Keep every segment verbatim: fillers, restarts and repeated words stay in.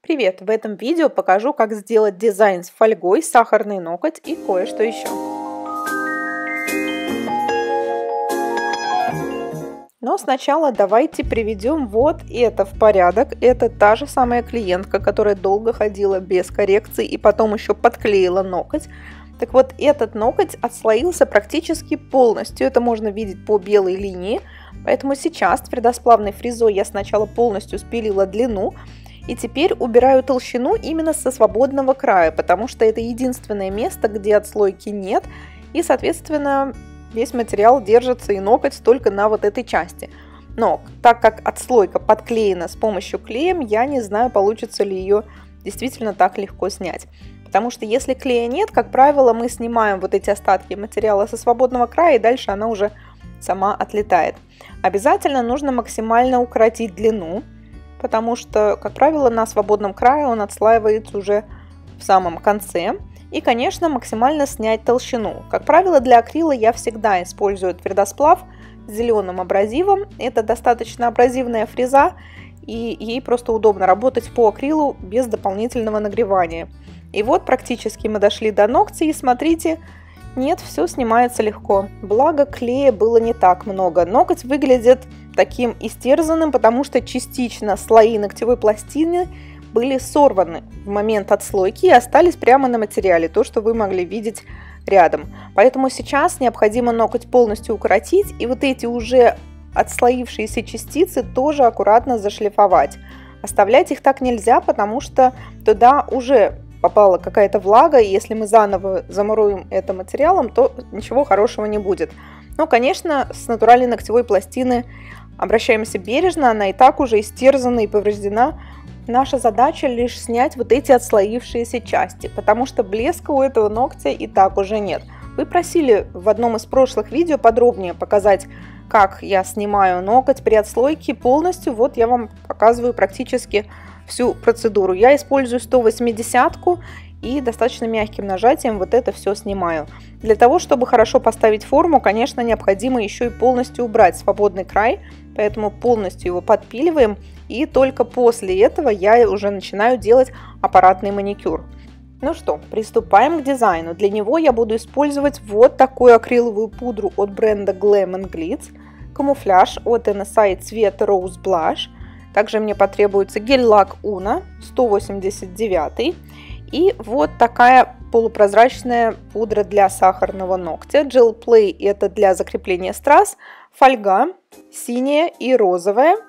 Привет! В этом видео покажу, как сделать дизайн с фольгой, сахарный ноготь и кое-что еще. Но сначала давайте приведем вот это в порядок. Это та же самая клиентка, которая долго ходила без коррекции и потом еще подклеила ноготь. Так вот, этот ноготь отслоился практически полностью. Это можно видеть по белой линии. Поэтому сейчас твердосплавной фрезой я сначала полностью спилила длину. И теперь убираю толщину именно со свободного края, потому что это единственное место, где отслойки нет. И, соответственно, весь материал держится и ноготь только на вот этой части. Но так как отслойка подклеена с помощью клеем, я не знаю, получится ли ее действительно так легко снять. Потому что если клея нет, как правило, мы снимаем вот эти остатки материала со свободного края, и дальше она уже сама отлетает. Обязательно нужно максимально укоротить длину, потому что, как правило, на свободном крае он отслаивается уже в самом конце. И, конечно, максимально снять толщину. Как правило, для акрила я всегда использую твердосплав с зеленым абразивом. Это достаточно абразивная фреза, и ей просто удобно работать по акрилу без дополнительного нагревания. И вот практически мы дошли до ногтя, и смотрите, нет, все снимается легко. Благо, клея было не так много. Ноготь выглядит таким истерзанным, потому что частично слои ногтевой пластины были сорваны в момент отслойки и остались прямо на материале, то, что вы могли видеть рядом. Поэтому сейчас необходимо ноготь полностью укоротить и вот эти уже отслоившиеся частицы тоже аккуратно зашлифовать. Оставлять их так нельзя, потому что туда уже попала какая-то влага, и если мы заново замуруем это материалом, то ничего хорошего не будет. Но, конечно, с натуральной ногтевой пластины обращаемся бережно, она и так уже истерзана и повреждена. Наша задача лишь снять вот эти отслоившиеся части, потому что блеска у этого ногтя и так уже нет. Вы просили в одном из прошлых видео подробнее показать, как я снимаю ноготь при отслойке полностью. Вот я вам показываю практически всю процедуру. Я использую сто восьмидесятку и достаточно мягким нажатием вот это все снимаю. Для того, чтобы хорошо поставить форму, конечно, необходимо еще и полностью убрать свободный край, поэтому полностью его подпиливаем, и только после этого я уже начинаю делать аппаратный маникюр. Ну что, приступаем к дизайну. Для него я буду использовать вот такую акриловую пудру от бренда Glam and Glitz, камуфляж от эн эс ай цвет Rose Blush. Также мне потребуется гель-лак Uno сто восемьдесят девять и вот такая полупрозрачная пудра для сахарного ногтя. Gel Play – это для закрепления страз, фольга синяя и розовая.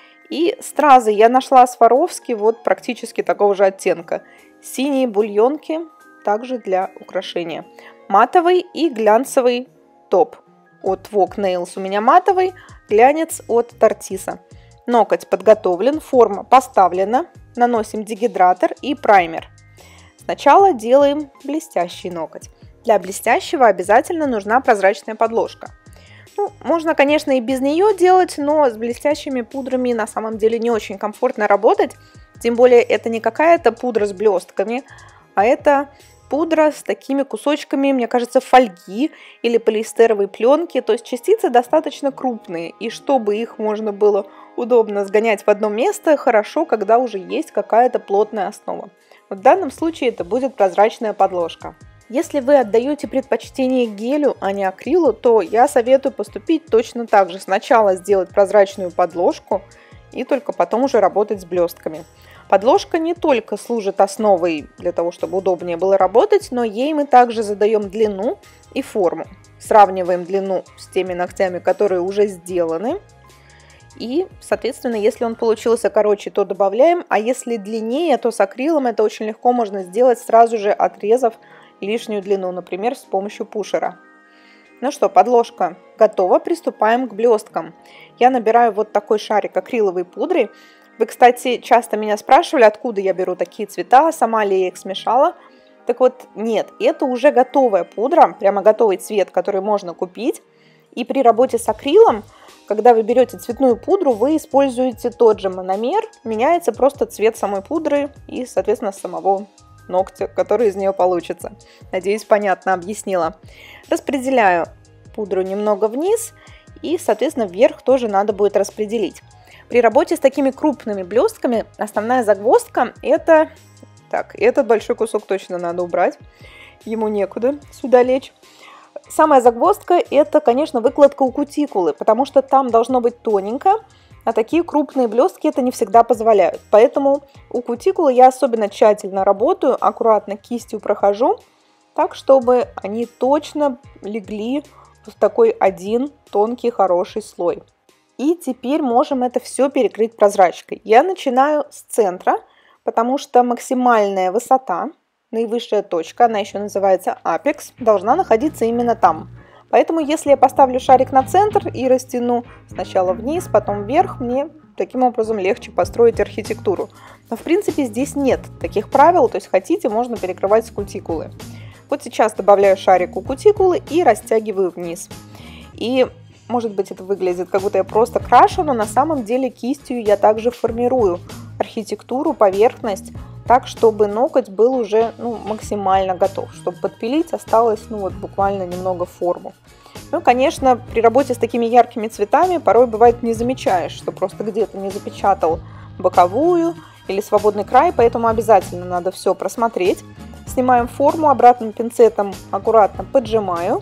И стразы я нашла Сваровски вот практически такого же оттенка. Синие бульонки также для украшения. Матовый и глянцевый топ от Vogue Nails у меня матовый, глянец от Tartisa. Ноготь подготовлен, форма поставлена, наносим дегидратор и праймер. Сначала делаем блестящий ноготь. Для блестящего обязательно нужна прозрачная подложка. Ну, можно, конечно, и без нее делать, но с блестящими пудрами на самом деле не очень комфортно работать. Тем более это не какая-то пудра с блестками, а это пудра с такими кусочками, мне кажется, фольги или полиэстеровой пленки. То есть частицы достаточно крупные, и чтобы их можно было удобно сгонять в одно место, хорошо, когда уже есть какая-то плотная основа. В данном случае это будет прозрачная подложка. Если вы отдаете предпочтение гелю, а не акрилу, то я советую поступить точно так же. Сначала сделать прозрачную подложку и только потом уже работать с блестками. Подложка не только служит основой для того, чтобы удобнее было работать, но ей мы также задаем длину и форму. Сравниваем длину с теми ногтями, которые уже сделаны. И, соответственно, если он получился короче, то добавляем, а если длиннее, то с акрилом это очень легко можно сделать, сразу же отрезав лишнюю длину, например, с помощью пушера. Ну что, подложка готова, приступаем к блесткам. Я набираю вот такой шарик акриловой пудры. Вы, кстати, часто меня спрашивали, откуда я беру такие цвета, сама ли я их смешала. Так вот, нет, это уже готовая пудра, прямо готовый цвет, который можно купить. И при работе с акрилом, когда вы берете цветную пудру, вы используете тот же мономер, меняется просто цвет самой пудры и, соответственно, самого ногтя, который из нее получится. Надеюсь, понятно объяснила. Распределяю пудру немного вниз и, соответственно, вверх тоже надо будет распределить. При работе с такими крупными блестками основная загвоздка – это… Так, этот большой кусок точно надо убрать, ему некуда сюда лечь. Самая загвоздка – это, конечно, выкладка у кутикулы, потому что там должно быть тоненько, а такие крупные блестки это не всегда позволяют. Поэтому у кутикулы я особенно тщательно работаю, аккуратно кистью прохожу, так, чтобы они точно легли в такой один тонкий хороший слой. И теперь можем это все перекрыть прозрачкой. Я начинаю с центра, потому что максимальная высота, наивысшая точка, она еще называется апекс, должна находиться именно там. Поэтому если я поставлю шарик на центр и растяну сначала вниз, потом вверх, мне таким образом легче построить архитектуру. Но в принципе здесь нет таких правил, то есть хотите, можно перекрывать с кутикулы. Вот сейчас добавляю шарик у кутикулы и растягиваю вниз. И может быть это выглядит, как будто я просто крашу, но на самом деле кистью я также формирую архитектуру, поверхность, так, чтобы ноготь был уже ну, максимально готов. Чтобы подпилить осталось ну, вот, буквально немного форму. Ну, конечно, при работе с такими яркими цветами порой бывает не замечаешь, что просто где-то не запечатал боковую или свободный край, поэтому обязательно надо все просмотреть. Снимаем форму, обратным пинцетом аккуратно поджимаю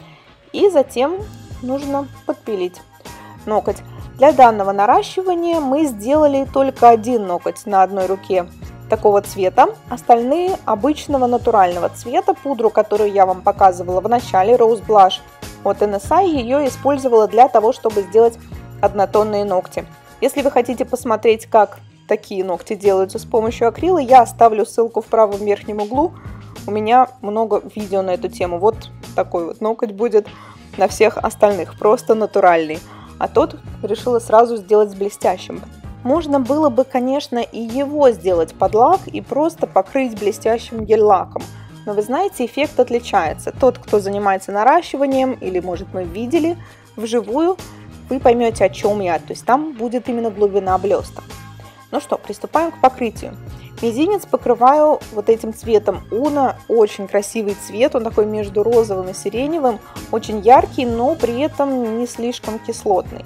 и затем нужно подпилить ноготь. Для данного наращивания мы сделали только один ноготь на одной руке такого цвета, остальные обычного натурального цвета. Пудру, которую я вам показывала в начале, Rose Blush от эн эс ай, ее использовала для того, чтобы сделать однотонные ногти. Если вы хотите посмотреть, как такие ногти делаются с помощью акрила, я оставлю ссылку в правом верхнем углу. У меня много видео на эту тему. Вот такой вот ноготь будет на всех остальных, просто натуральный. А тот решила сразу сделать с блестящим. Можно было бы, конечно, и его сделать под лак и просто покрыть блестящим гель-лаком. Но вы знаете, эффект отличается. Тот, кто занимается наращиванием, или, может, мы видели вживую, вы поймете, о чем я. То есть там будет именно глубина блесток. Ну что, приступаем к покрытию. Мизинец покрываю вот этим цветом Уна. Очень красивый цвет, он такой между розовым и сиреневым. Очень яркий, но при этом не слишком кислотный.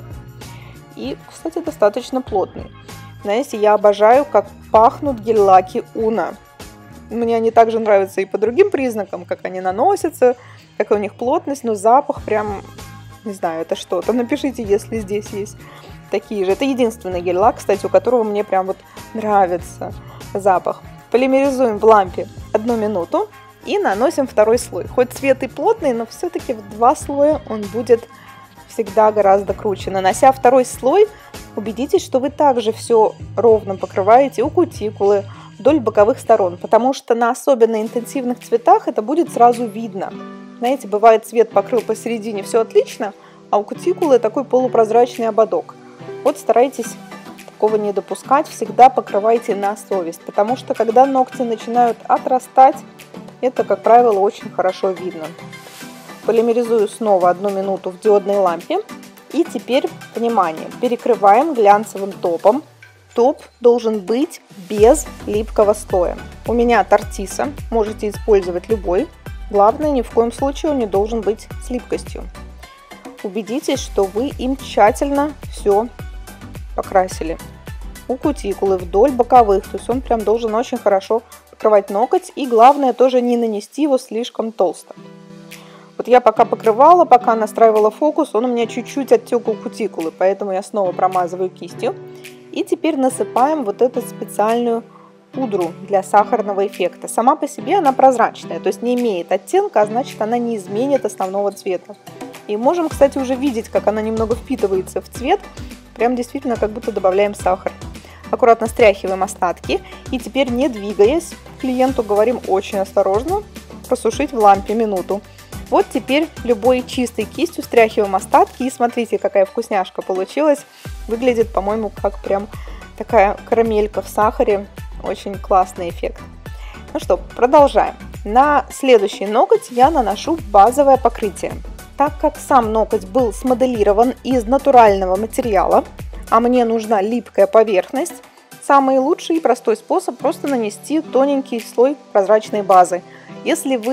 И, кстати, достаточно плотный. Знаете, я обожаю, как пахнут гель-лаки Уна. Мне они также нравятся и по другим признакам, как они наносятся, какая у них плотность, но запах прям, не знаю, это что-то. Напишите, если здесь есть такие же. Это единственный гель-лак, кстати, у которого мне прям вот нравится запах. Полимеризуем в лампе одну минуту и наносим второй слой. Хоть цвет и плотный, но все-таки в два слоя он будет всегда гораздо круче. Нанося второй слой, убедитесь, что вы также все ровно покрываете у кутикулы, вдоль боковых сторон, потому что на особенно интенсивных цветах это будет сразу видно. Знаете, бывает цвет покрыл посередине, все отлично, а у кутикулы такой полупрозрачный ободок. Вот старайтесь такого не допускать, всегда покрывайте на совесть, потому что когда ногти начинают отрастать, это, как правило, очень хорошо видно. Полимеризую снова одну минуту в диодной лампе. И теперь, внимание, перекрываем глянцевым топом. Топ должен быть без липкого слоя. У меня Тартиса, можете использовать любой. Главное, ни в коем случае он не должен быть с липкостью. Убедитесь, что вы им тщательно все покрасили. У кутикулы, вдоль боковых, то есть он прям должен очень хорошо покрывать ноготь. И главное, тоже не нанести его слишком толсто. Вот я пока покрывала, пока настраивала фокус, он у меня чуть-чуть оттек у кутикулы, поэтому я снова промазываю кистью. И теперь насыпаем вот эту специальную пудру для сахарного эффекта. Сама по себе она прозрачная, то есть не имеет оттенка, а значит она не изменит основного цвета. И можем, кстати, уже видеть, как она немного впитывается в цвет, прям действительно как будто добавляем сахар. Аккуратно стряхиваем остатки и теперь, не двигаясь, клиенту говорим очень осторожно, просушить в лампе минуту. Вот теперь любой чистой кистью стряхиваем остатки и смотрите, какая вкусняшка получилась. Выглядит, по-моему, как прям такая карамелька в сахаре. Очень классный эффект. Ну что, продолжаем. На следующий ноготь я наношу базовое покрытие. Так как сам ноготь был смоделирован из натурального материала, а мне нужна липкая поверхность, самый лучший и простой способ просто нанести тоненький слой прозрачной базы. Если вы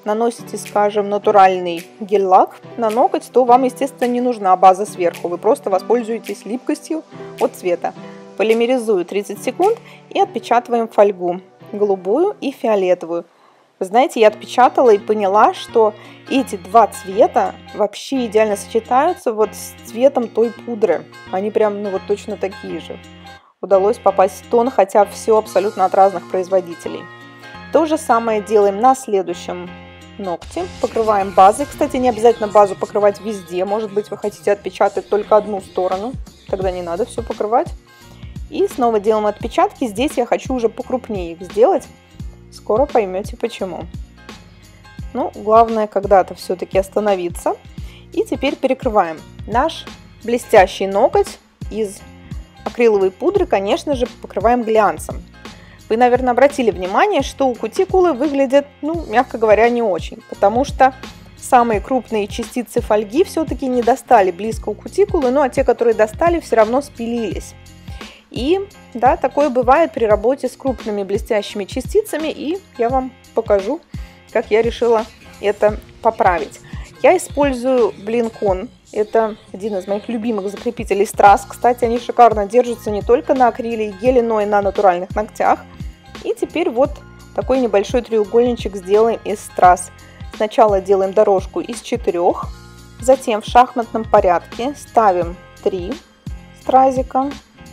наносите, скажем, натуральный гель-лак на ноготь, то вам, естественно, не нужна база сверху. Вы просто воспользуетесь липкостью от цвета. Полимеризую тридцать секунд и отпечатываем фольгу. Голубую и фиолетовую. Вы знаете, я отпечатала и поняла, что эти два цвета вообще идеально сочетаются вот с цветом той пудры. Они прям, ну вот точно такие же. Удалось попасть в тон, хотя все абсолютно от разных производителей. То же самое делаем на следующем ногте. Покрываем базой. Кстати, не обязательно базу покрывать везде. Может быть, вы хотите отпечатать только одну сторону. Тогда не надо все покрывать. И снова делаем отпечатки. Здесь я хочу уже покрупнее их сделать. Скоро поймете почему. Ну, главное когда-то все-таки остановиться. И теперь перекрываем. Наш блестящий ноготь из акриловой пудры, конечно же, покрываем глянцем. Вы, наверное, обратили внимание, что у кутикулы выглядят, ну, мягко говоря, не очень. Потому что самые крупные частицы фольги все-таки не достали близко у кутикулы. Ну, а те, которые достали, все равно спилились. И да, такое бывает при работе с крупными блестящими частицами, и я вам покажу, как я решила это поправить. Я использую Blincon, это один из моих любимых закрепителей страз. Кстати, они шикарно держатся не только на акриле и геле, но и на натуральных ногтях. И теперь вот такой небольшой треугольничек сделаем из страз. Сначала делаем дорожку из четырех, затем в шахматном порядке ставим три стразика.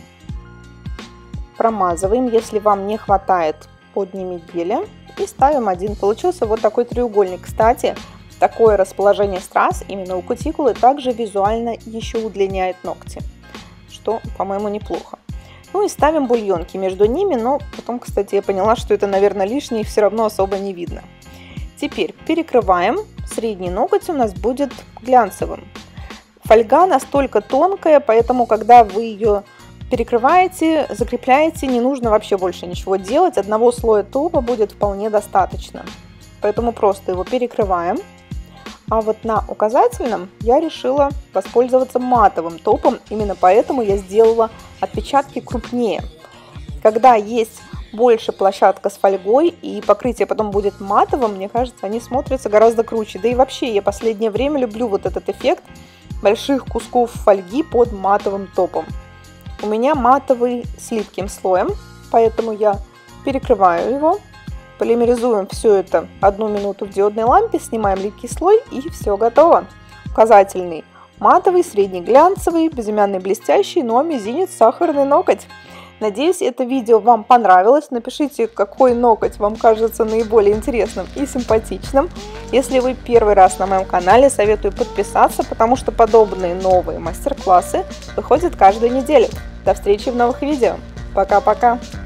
Промазываем, если вам не хватает под ними геля, и ставим один. Получился вот такой треугольник. Кстати, такое расположение страз именно у кутикулы также визуально еще удлиняет ногти, что, по-моему, неплохо. Ну и ставим бульонки между ними, но потом, кстати, я поняла, что это, наверное, лишнее, их все равно особо не видно. Теперь перекрываем. Средний ноготь у нас будет глянцевым. Фольга настолько тонкая, поэтому, когда вы ее перекрываете, закрепляете, не нужно вообще больше ничего делать. Одного слоя топа будет вполне достаточно. Поэтому просто его перекрываем. А вот на указательном я решила воспользоваться матовым топом. Именно поэтому я сделала отпечатки крупнее. Когда есть больше площадка с фольгой и покрытие потом будет матовым, мне кажется, они смотрятся гораздо круче. Да и вообще, я последнее время люблю вот этот эффект больших кусков фольги под матовым топом. У меня матовый с липким слоем, поэтому я перекрываю его, полимеризуем все это одну минуту в диодной лампе, снимаем липкий слой и все готово. Указательный матовый, средний глянцевый, безымянный блестящий, ну а мизинец сахарный ноготь. Надеюсь, это видео вам понравилось. Напишите, какой ноготь вам кажется наиболее интересным и симпатичным. Если вы первый раз на моем канале, советую подписаться, потому что подобные новые мастер-классы выходят каждую неделю. До встречи в новых видео. Пока-пока!